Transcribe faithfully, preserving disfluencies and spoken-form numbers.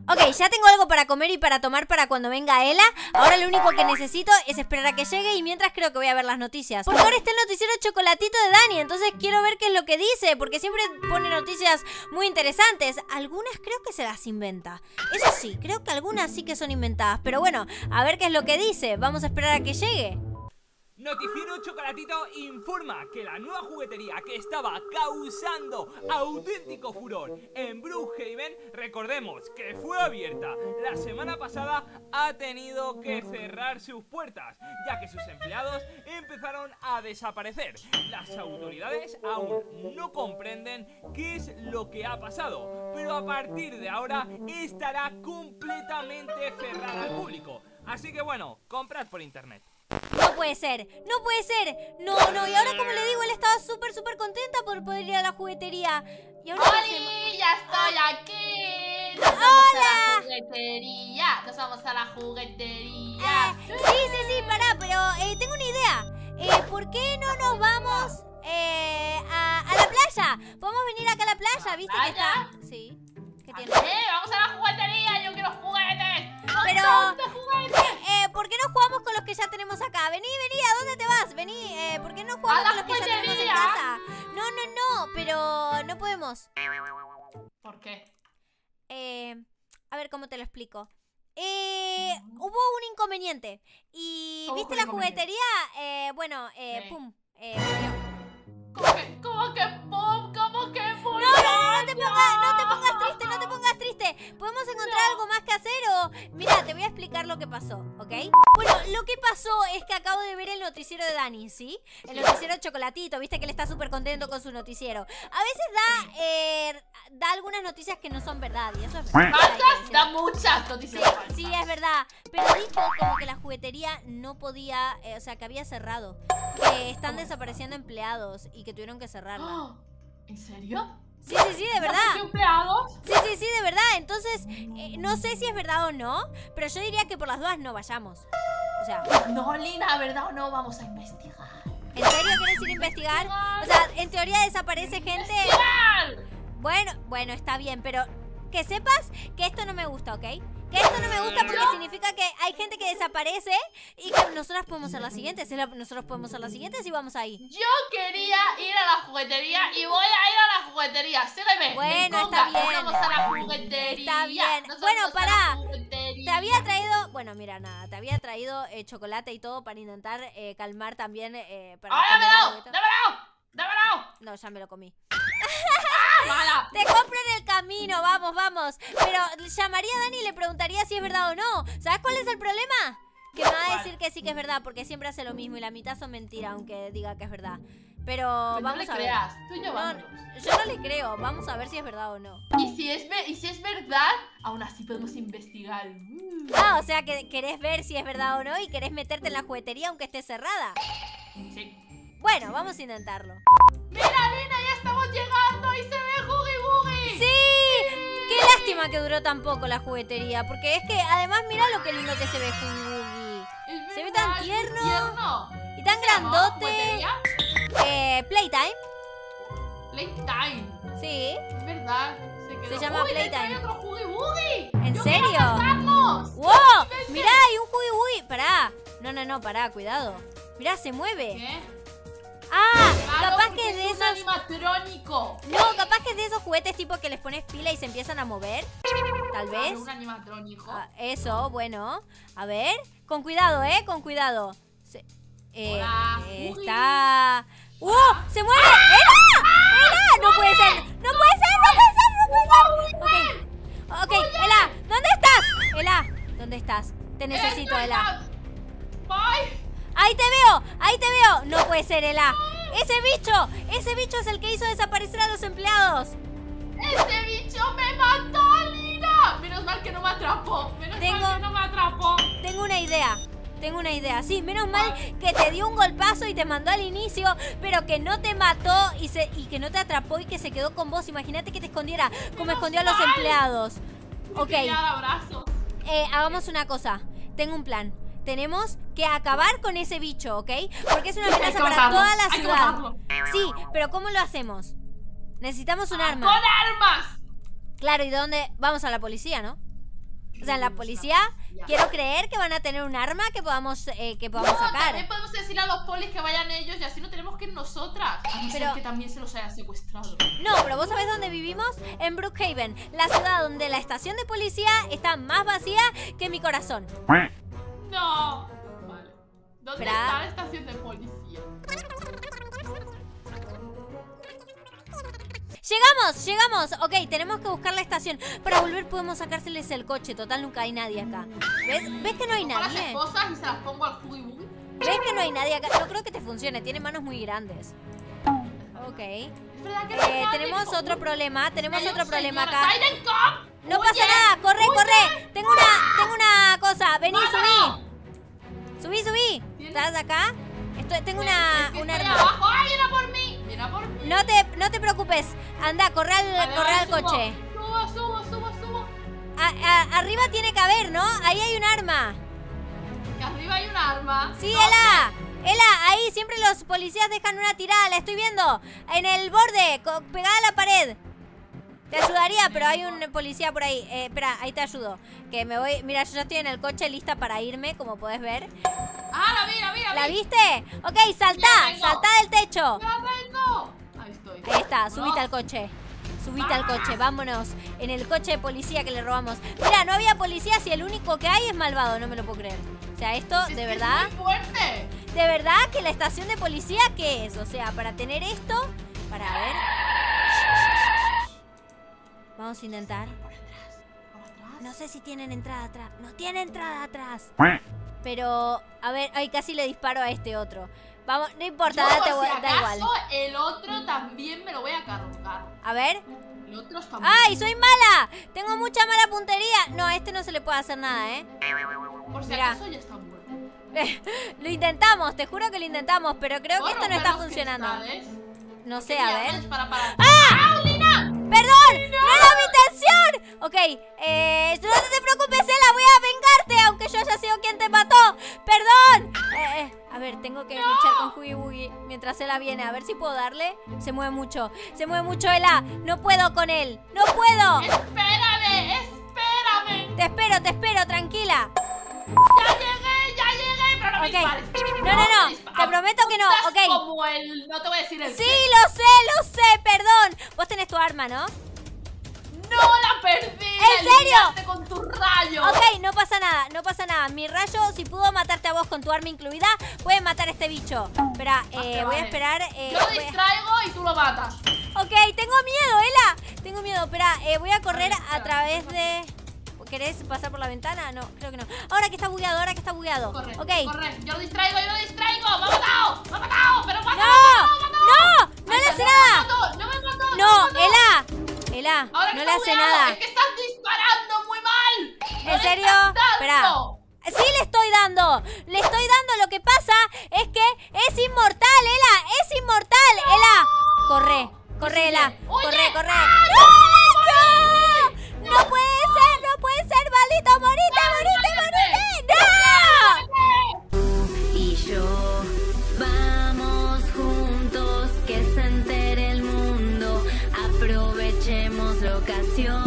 Ok, ya tengo algo para comer y para tomar para cuando venga Ela. Ahora lo único que necesito es esperar a que llegue y mientras creo que voy a ver las noticias. Porque ahora está el noticiero Chocolatito de Dani, entonces quiero ver qué es lo que dice, porque siempre pone noticias muy interesantes. Algunas creo que se las inventa. Eso sí, creo que algunas sí que son inventadas. Pero bueno, a ver qué es lo que dice. Vamos a esperar a que llegue. Noticiero Chocolatito informa que la nueva juguetería que estaba causando auténtico furor en Brookhaven, recordemos que fue abierta la semana pasada, ha tenido que cerrar sus puertas, ya que sus empleados empezaron a desaparecer. Las autoridades aún no comprenden qué es lo que ha pasado, pero a partir de ahora estará completamente cerrada al público. Así que bueno, comprad por internet. No puede ser, no puede ser. No, no, y ahora como le digo, él estaba súper, súper contenta por poder ir a la juguetería. Y ahora ¡Oli! ¡Ya estoy aquí! ¡Nos vamos a la juguetería! ¡Nos vamos a la juguetería! Eh, sí, sí, sí, pará, pero eh, tengo una idea. Eh, ¿por qué no nos vamos eh, a, a la playa? ¿Podemos venir acá a la playa? ¿Viste que está? Sí. ¿Qué tiene? ¡Eh! ¡Vamos a la juguetería! ¡Yo quiero juguetes! Pero, juguetes! Eh, ¿por qué no jugamos con los que ya tenemos acá? Vení, vení, ¿a dónde te vas? Vení, eh, ¿por qué no jugamos con los que ya tenemos en casa? No, no, no, pero no podemos. ¿Por qué? Eh, a ver, ¿cómo te lo explico? Eh, mm. Hubo un inconveniente. Y, ¿viste la juguetería? Eh, bueno, eh, sí. pum, eh, ¿Cómo que, cómo que pum? ¿Cómo que pum? No, no, no, no te pongas, no te pongas triste, no te pongas triste. ¿Podemos encontrar no. algo más que hacer o...? Mira, te voy a explicar lo que pasó, ¿ok? Bueno, lo que pasó es que acabo de ver el noticiero de Dani, ¿sí? El sí. noticiero Chocolatito, viste que él está súper contento con su noticiero. A veces da, eh, da algunas noticias que no son verdad y eso es verdad. ¿Falsas? Da muchas noticias sí, falsas. Sí, es verdad. Pero dijo como que la juguetería no podía, eh, o sea, que había cerrado. Que están ¿Cómo? desapareciendo empleados y que tuvieron que cerrarla. ¿En serio? Sí, sí, sí, de verdad. ¿Empleados? Sí, sí, sí, de verdad. Entonces, eh, no sé si es verdad o no, pero yo diría que por las dudas no vayamos. O sea... No, Lina, ¿verdad o no? Vamos a investigar. ¿En serio quieres ir a investigar? O sea, en teoría desaparece gente... ¡Investigar! Bueno, bueno, está bien, pero que sepas que esto no me gusta, ¿ok? Que esto no me gusta porque significa que hay gente que desaparece y que nosotras podemos ser las siguientes. Nosotros podemos ser las siguientes y vamos ahí. Yo quería ir a la juguetería y voy a ir a la juguetería. Sígueme. Bueno, está bien. Vamos a la juguetería. Está bien. Nos bueno, pará. Te había traído... traído... Bueno, mira, nada. Te había traído eh, chocolate y todo para intentar eh, calmar también... Eh, para ¡Ah, dámelo! ¡Dámelo! ¡Dámelo! No, ya me lo comí. Mala. Te compro en el camino, vamos, vamos. Pero llamaría a Dani y le preguntaría si es verdad o no. ¿Sabes cuál es el problema? Que me va a decir que sí que es verdad, porque siempre hace lo mismo y la mitad son mentiras, aunque diga que es verdad. Pero pues vamos no le a ver. creas. Tú y yo, no, yo no le creo. Vamos a ver si es verdad o no. Y si es, y si es verdad, aún así podemos investigar. Mm. Ah, o sea que querés ver si es verdad o no y querés meterte en la juguetería aunque esté cerrada. Sí. Bueno, vamos a intentarlo. ¡Mira, Lina! ¡Ya estamos llegando! ¡Y se ve Huggy Wuggy! ¡Sí! ¡Qué lástima que duró tan poco la juguetería! Porque es que, además, mira lo que lindo que se ve Huggy Wuggy. Se ve tan tierno, tierno y tan grandote. Eh, Playtime. Playtime. Sí. Es verdad. Se, quedó. Se llama Uy, Playtime. Hay otro Huggy Wuggy. ¿En Yo serio? ¡Wow! Mirá, hay un Huggy Wuggy. Pará. No, no, no, pará, cuidado. Mirá, se mueve. ¿Qué? Ah, claro, capaz que es de es esos... un animatrónico. No, capaz que es de esos juguetes tipo que les pones pila y se empiezan a mover. Tal vez. Claro, un animatrónico. Ah, eso, bueno. A ver. Con cuidado, ¿eh? Con cuidado. Se... Eh, Hola, eh, está... ¡Uh! ¡Se mueve! ¡Ela! ¡Ela! ¡No puede ser! ¡No puede ser! ¡No puede ser! ¡No puede ser! Ok, ok, Ela, ¿dónde estás? Ela, ¿dónde estás? Te necesito, Ela. Bye. ¡Ahí te veo! ¡Ahí te veo! No puede ser, Ela. ¡Ese bicho! ¡Ese bicho es el que hizo desaparecer a los empleados! ¡Ese bicho me mató, Lina! Menos mal que no me atrapó. Menos tengo, mal que no me atrapó. Tengo una idea. Tengo una idea. Sí, menos mal que te dio un golpazo y te mandó al inicio, pero que no te mató y, se, y que no te atrapó y que se quedó con vos. Imagínate que te escondiera como menos escondió mal. a los empleados. Ok. Eh, hagamos una cosa. Tengo un plan. Tenemos que acabar con ese bicho, ¿ok? Porque es una amenaza para toda la ciudad. Sí, pero ¿cómo lo hacemos? Necesitamos un ah, arma. ¡Con armas! Claro, ¿y dónde? Vamos a la policía, ¿no? O sea, la policía, quiero creer que van a tener un arma que podamos, eh, que podamos No, sacar. también podemos decirle a los polis que vayan ellos y así no tenemos que ir nosotras. A no Pero- ser que también se los haya secuestrado. No, pero ¿vos sabés dónde vivimos? En Brookhaven, la ciudad donde la estación de policía está más vacía que mi corazón. No. Vale. ¿Dónde Espera. está la estación de policía? ¡Llegamos! ¡Llegamos! Ok, tenemos que buscar la estación. Para volver podemos sacárseles el coche. Total, nunca hay nadie acá. ¿Ves? ¿Ves que no hay Cojo las nadie? esposas y se las pongo al Huggy Wuggy. ¿Ves que no hay nadie acá? No creo que te funcione. Tiene manos muy grandes. Ok. Es verdad que no hay Eh, nadie. tenemos Oh, otro problema. Tenemos hay un otro problema señor. acá. ¡Siren Cop! No ¡Huye! pasa nada. Corre, ¡Huye! corre. Tengo una, tengo una cosa. Vení, ¡Mátalo! subí. Subí, subí. ¿Estás acá? Estoy, tengo una, Es que una estoy arma. abajo. ¡Ay, viene a por mí! ¡Viene a por mí! No te, no te preocupes. Anda, corre al, Vale, corre vale, al subo. coche. Subo, subo, subo, subo. A- a- arriba tiene que haber, ¿no? Ahí hay un arma. Que arriba hay un arma. Sí, ¿Dónde? Ela. Ela, ahí siempre los policías dejan una tirada. La estoy viendo. En el borde, co- pegada a la pared. Te ayudaría, pero hay un policía por ahí. Eh, espera, ahí te ayudo. Que me voy. Mira, yo ya estoy en el coche lista para irme, como podés ver. Ah, la vi, la vi, la vi. ¿La viste? Ok, saltá. Ya vengo. Saltá del techo. ¡Ya vengo! Ahí estoy. Ahí está, subite No. al coche. Subite al coche, vámonos. En el coche de policía que le robamos. Mira, no había policías y el único que hay es malvado, no me lo puedo creer. O sea, esto, Es de que verdad, Es muy fuerte. de verdad que la estación de policía, ¿qué es? O sea, para tener esto, para ver. Vamos a intentar. Por atrás. Por atrás. No sé si tienen entrada atrás. No tiene entrada atrás. Pero, a ver, ay, casi le disparo a este otro. Vamos, no importa, Yo, date, por si da igual. acaso, el otro también me lo voy a cargar. A ver. El otro está muy ¡Ay, soy mala! Tengo mucha mala puntería. No, a este no se le puede hacer nada, ¿eh? Por si Mira. acaso ya está muerto. Lo intentamos, te juro que lo intentamos, pero creo que ¿Puedo esto no romper está los funcionando. cristales? No sé, a ver. Para, para. ¡Ah! ¡Perdón! ¡No era mi intención! Ok, eh, no te preocupes, Ela, voy a vengarte, aunque yo haya sido quien te mató. ¡Perdón! Eh, eh, a ver, tengo que luchar con Huggy Wuggy mientras Ela viene. A ver si puedo darle. Se mueve mucho, se mueve mucho, Ela. No puedo con él, no puedo. Espérame, espérame. Te espero, te espero, tranquila. Ya llegué, ya llegué, pero no me Ok. dispares. No, no, no, me dispares. te prometo que no, Estás ok. como el... No te voy a decir el Sí, qué. lo sé, lo sé, perdón. Vos tenés tu arma, ¿no? No la perdí. ¿En la serio? eliminaste con tu rayo. Ok, no pasa nada, no pasa nada. Mi rayo, si pudo matarte a vos con tu arma incluida, puede matar a este bicho. Espera, eh, Vale, voy a vale. esperar. Eh, Yo lo voy a- distraigo y tú lo matas. Ok, tengo miedo, Ela. Tengo miedo. Espera, eh, voy a correr Vale, espera, a través de... ¿Querés pasar por la ventana? No, creo que no. Ahora que está bugueado, ahora que está bugueado. Corre, Ok. corre. Yo lo distraigo, yo lo distraigo. ¡Me ha matado! ¡Me ha matado! ¡Pero mátalo, ¡No! mátalo, ¡No! ¡No Ay, le hace no nada! me mató, ¡No me mató! ¡No! me mató. ¡Ela! Ela, Ahora que no le está hace bugueado, nada. Es que estás disparando muy mal. No ¿En le serio? estás Espera. dando. Sí le estoy dando, le estoy dando. Lo que pasa es que es inmortal, Ela, es inmortal, Ela. Corre, corre, Sí, Ela, sí. Oye. corre, corre. ¡Ah, ¡No! ¡No! ¡No puede ser, no puede ser, maldito! ¡Morite, morite, morite! ¡No! Y yo, vamos juntos, que se entere el mundo, aprovechemos la ocasión.